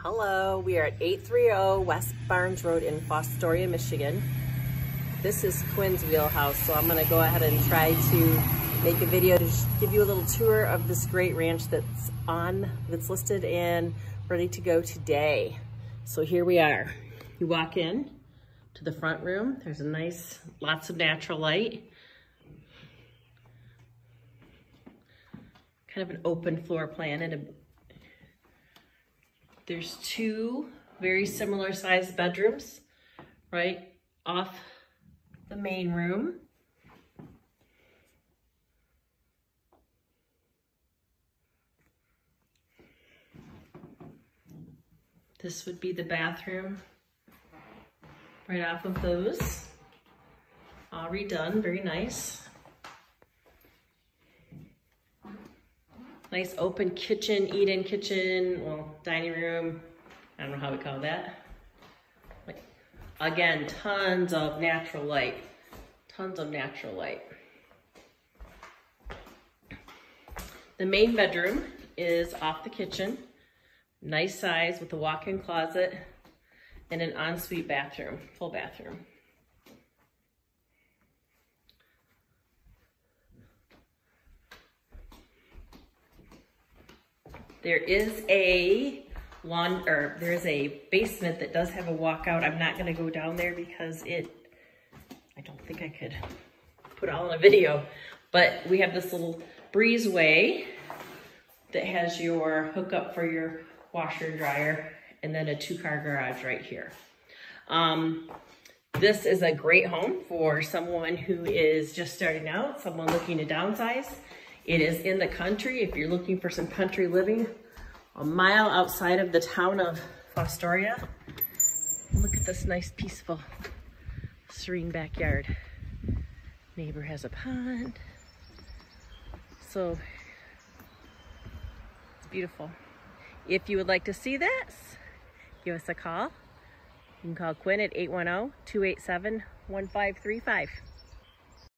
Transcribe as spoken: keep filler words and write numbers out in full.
Hello, we are at eight thirty West Barnes Road in Fostoria, Michigan. This is Quinn's wheelhouse, so I'm gonna go ahead and try to make a video to give you a little tour of this great ranch that's on, that's listed and ready to go today. So here we are. You walk in to the front room. There's a nice, lots of natural light. Kind of an open floor plan, and a, there's two very similar sized bedrooms right off the main room. This would be the bathroom right off of those. All redone, very nice. Nice open kitchen, eat-in kitchen, well, dining room. I don't know how we call that. Like, again, tons of natural light. Tons of natural light. The main bedroom is off the kitchen. Nice size with a walk-in closet and an ensuite bathroom, full bathroom. There is a lawn, or there is a basement that does have a walkout. I'm not gonna go down there because it, I don't think I could put it all in a video, but we have this little breezeway that has your hookup for your washer and dryer, and then a two-car garage right here. Um, this is a great home for someone who is just starting out, someone looking to downsize. It is in the country. If you're looking for some country living, a mile outside of the town of Fostoria. Look at this nice, peaceful, serene backyard. Neighbor has a pond. So, it's beautiful. If you would like to see this, give us a call. You can call Quinn at eight one zero, two eight seven, one five three five.